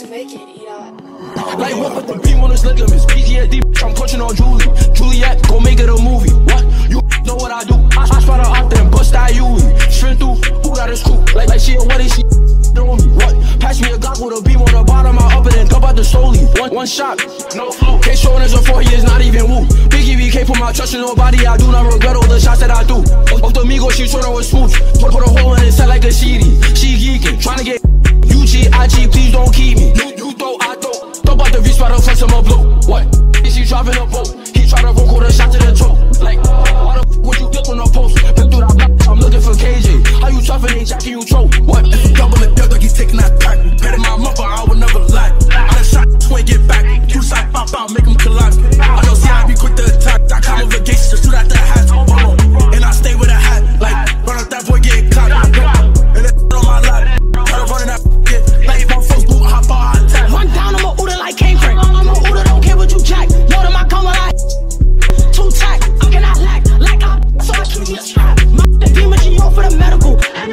Like what with the beam on his ligaments? PTSD, I'm punching on Juliet, go make it a movie. What? You know what I do? I spot her out there and bust that UE. Straight through, who got a scoop? Like she a what is she on me? What? Pass me a Glock with a beam on the bottom, I up it and dump out the solely. One shot, no fluke. K showing us for 4 years, not even woo. Biggie VK put my trust in nobody, I do not regret all the shots that I do. Off the Migo, she tryna with smooth. Put a hole in his head like a CD. She geeking, tryna get UG, IG, please don't keep me. You throw, I throw. Throw out the V-spot, I'll flex him a blow. What? Is he driving a boat? He tryna go with a shot to the throat. Like, why the f would you click on a post? Pick through that block, I'm looking for KJ. How you tough and ain't jacking you throat? What? If you double it, like he's taking that pack. Better my mother, I would never lie. I done shot, swing, get back. Two side pop out, make him collapse. I know see I be quick to attack. I come over gates, just shoot out the hat. And I stay with a hat. Like, run up that boy, get caught. And that on my lap. Try to run in that get. Like, if my folks boot, hop out, I attack. Run down, I'm a Uda like Kane Frank. I'm a Uda, don't care what you jack. Load in my gun when I two tack. I cannot lack, like I so I keep me a strap. My demon, you for the medical. And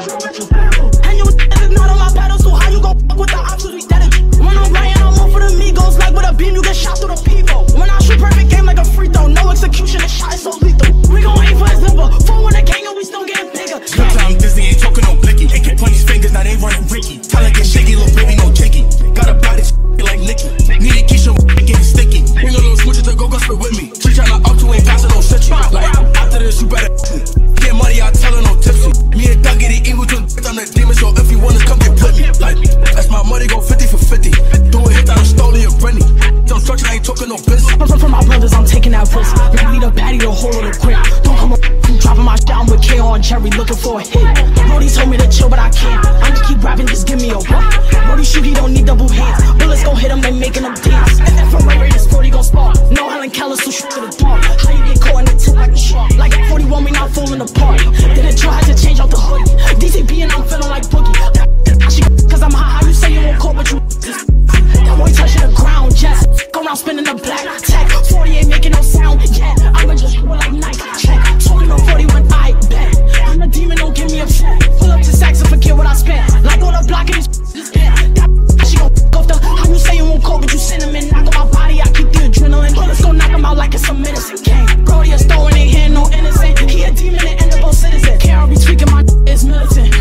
you is not on my pedestal. How you gon' fuck with the options we dead? When I'm riding, I'm off for the Migos. Like with a beam, you get shot through the people. When I shoot perfect game like a free throw. No execution, the shot is so lethal. We gon' aim for his liver. Full in the gang and we still getting bigger. Sometimes Disney ain't talking no blicky. They keep on these fingers, now they running Ricky. Tell her get shaky, little baby, no jakey. Got a body like Nicky. Need a Keisha, getting sticky. Bring a little switcher to go spit with me. She tryna up to ain't passing no shit. Like, after this, you better get money, I tell her no tipsy. Me and Doug get it equal to I'm the demon, so if you want us, come get with me. Like, that's my money, go 50 for 50. Do a hit, I stole it, Brenny. Some structure, I ain't talking no business. From my brothers, I'm taking that risk. Make me the baddie, the whole of the grip. Don't come up, I'm dropping my down with K on Jerry, looking for a hit. Brody told me to chill, but I can't. I just keep rapping, just give me a what? Brody shoot, he don't need double hands. Bullets gon' hit him, they making him dance. And from my radius, 40 gon' spark. No Helen Keller, so shoot to the dark. How you get caught in the tip like a shark? Like at 41, we not falling apart. Didn't try, had to change out the hoodie. DCB and I'm feeling like Boogie. Cause I'm hot, how you say you won't call, but you that boy touching the ground, just go around spinning the black tech. 40 ain't making no sound yet. I'ma just do it like Nike. Check. Told him 41, I bet. I'm a demon, don't get me upset. Pull up to Saks and forget what I spent. Like on the block and this bent. That she gon' off the. How you say you won't call, but you send him in. Knock on my body, I keep the adrenaline. Bullets gon' knock him out like it's a medicine game. Brody is throwing, ain't hitting no innocent. He a demon and endable citizen. Can't be tweaking, my is militant.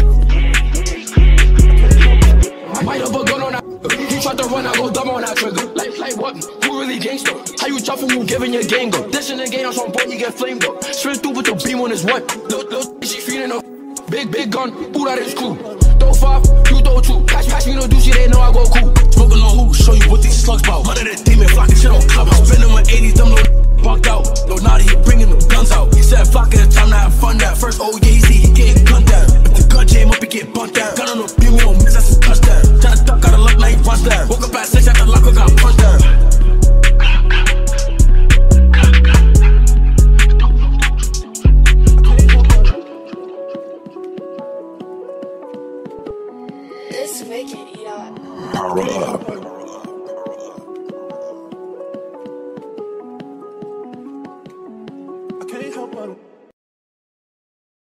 Might have a gun on that. He tried to run, I go dumb on that trigger. Like what? Who really gangster? How you chopping, you giving your gang up? This in the game, on some boy, he get flamed up. Straight through with the beam on his what? Little she feeling a big gun, who that is cool? Throw 5, you throw 2. Pass me no douchey, they know I go cool. Smoking on who? Show you what these slugs bout. Under the demon, flocking shit on clubhouse. Spending with 80s, them little walked out. No naughty, he bringing the guns out. He said flocking, it's time to have fun that. First, oh yeah, he see he getting gunned down. If the gun jam up, he get bumped down. Gun on the beam, we don't miss, that's his touchdown. Tryna duck out of luck, now he runs down. Woke up at 6 after locker, got punched down. Power up.